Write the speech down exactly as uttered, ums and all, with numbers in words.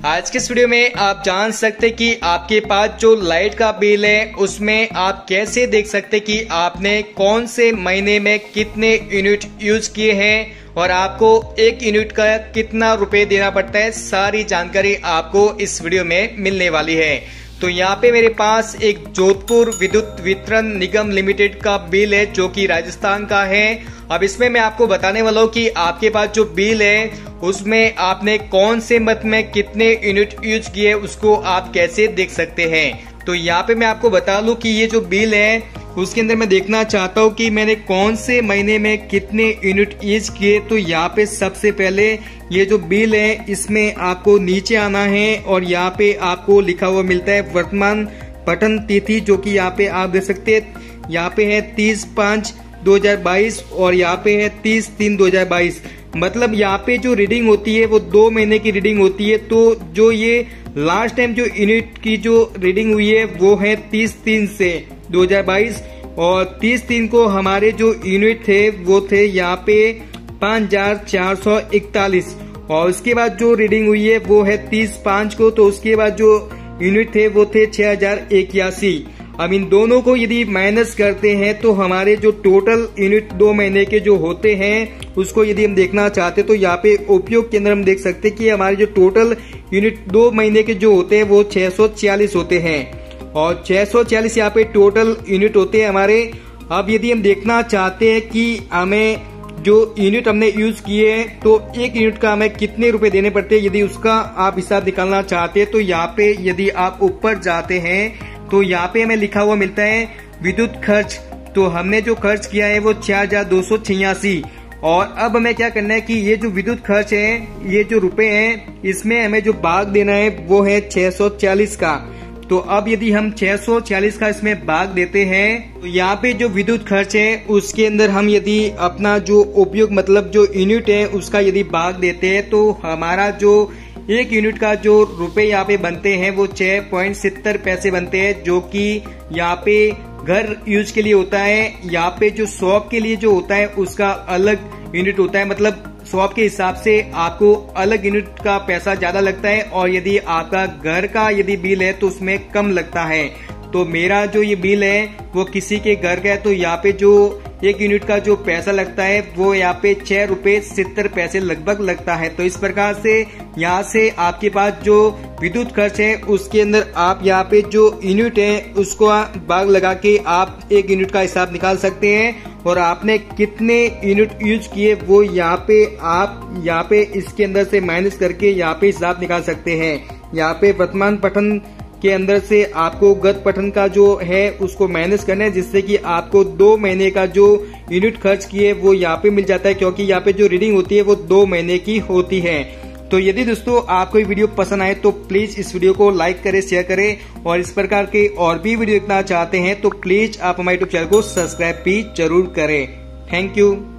आज के इस वीडियो में आप जान सकते कि आपके पास जो लाइट का बिल है उसमें आप कैसे देख सकते कि आपने कौन से महीने में कितने यूनिट यूज किए हैं और आपको एक यूनिट का कितना रुपए देना पड़ता है। सारी जानकारी आपको इस वीडियो में मिलने वाली है। तो यहाँ पे मेरे पास एक जोधपुर विद्युत वितरण निगम लिमिटेड का बिल है जो कि राजस्थान का है। अब इसमें मैं आपको बताने वाला हूँ कि आपके पास जो बिल है उसमें आपने कौन से मत में कितने यूनिट यूज किए उसको आप कैसे देख सकते हैं। तो यहाँ पे मैं आपको बता लूं कि ये जो बिल है उसके अंदर मैं देखना चाहता हूँ कि मैंने कौन से महीने में कितने यूनिट यूज किए। तो यहाँ पे सबसे पहले ये जो बिल है इसमें आपको नीचे आना है और यहाँ पे आपको लिखा हुआ मिलता है वर्तमान पठन तिथि, जो कि यहाँ पे आप देख सकते हैं। यहाँ पे है तीस पाँच दो हजार बाईस और यहाँ पे है तीस तीन दो हजार बाईस। मतलब यहाँ पे जो रीडिंग होती है वो दो महीने की रीडिंग होती है। तो जो ये लास्ट टाइम जो यूनिट की जो रीडिंग हुई है वो है तीस तीन से दो हजार बाईस और तीस तीन को हमारे जो यूनिट थे वो थे यहाँ पे पाँच हजार चार सौ इकतालीस और उसके बाद जो रीडिंग हुई है वो है तीस पाँच को। तो उसके बाद जो यूनिट थे वो थे छह हजार इक्यासी। अब इन दोनों को यदि माइनस करते हैं तो हमारे जो टोटल यूनिट दो महीने के जो होते हैं उसको यदि हम देखना चाहते तो यहाँ पे उपयोग के अंदर हम देख सकते हैं कि हमारे जो टोटल यूनिट दो महीने के जो होते हैं वो छह सौ छियालीस होते हैं और छह सौ छियालीस यहाँ पे टोटल यूनिट होते हैं हमारे। अब यदि हम देखना चाहते हैं कि हमें जो यूनिट हमने यूज किए हैं तो एक यूनिट का हमें कितने रुपए देने पड़ते हैं, यदि उसका आप हिसाब निकालना चाहते हैं तो यहाँ पे यदि आप ऊपर जाते हैं तो यहाँ पे हमें लिखा हुआ मिलता है विद्युत खर्च। तो हमने जो खर्च किया है वो चार हजार दो सौ छियासी और अब हमें क्या करना है कि ये जो विद्युत खर्च है ये जो रुपए हैं इसमें हमें जो भाग देना है वो है छह सौ छियालीस का। तो अब यदि हम छह सौ छियालीस का इसमें भाग देते हैं तो यहाँ पे जो विद्युत खर्च है उसके अंदर हम यदि अपना जो उपयोग मतलब जो यूनिट है उसका यदि भाग देते हैं तो हमारा जो एक यूनिट का जो रुपए यहाँ पे बनते हैं वो छह पॉइंट सत्तर पैसे बनते हैं, जो कि यहाँ पे घर यूज के लिए होता है। यहाँ पे जो शॉप के लिए जो होता है उसका अलग यूनिट होता है, मतलब शॉप के हिसाब से आपको अलग यूनिट का पैसा ज्यादा लगता है और यदि आपका घर का यदि बिल है तो उसमें कम लगता है। तो मेरा जो ये बिल है वो किसी के घर का है तो यहाँ पे जो एक यूनिट का जो पैसा लगता है वो यहाँ पे छह रुपए सत्तर पैसे लगभग लगता है। तो इस प्रकार से यहाँ से आपके पास जो विद्युत खर्च है उसके अंदर आप यहाँ पे जो यूनिट है उसको भाग लगा के आप एक यूनिट का हिसाब निकाल सकते हैं और आपने कितने यूनिट यूज किए वो यहाँ पे आप यहाँ पे इसके अंदर से माइनस करके यहाँ पे हिसाब निकाल सकते हैं। यहाँ पे वर्तमान पठन के अंदर से आपको गत पठन का जो है उसको माइनस करना है, जिससे कि आपको दो महीने का जो यूनिट खर्च किए वो यहाँ पे मिल जाता है, क्योंकि यहाँ पे जो रीडिंग होती है वो दो महीने की होती है। तो यदि दोस्तों आपको ये वीडियो पसंद आए तो प्लीज इस वीडियो को लाइक करें, शेयर करें और इस प्रकार के और भी वीडियो देखना चाहते हैं तो प्लीज आप हमारे यूट्यूब चैनल को सब्सक्राइब भी जरूर करें। Thank you.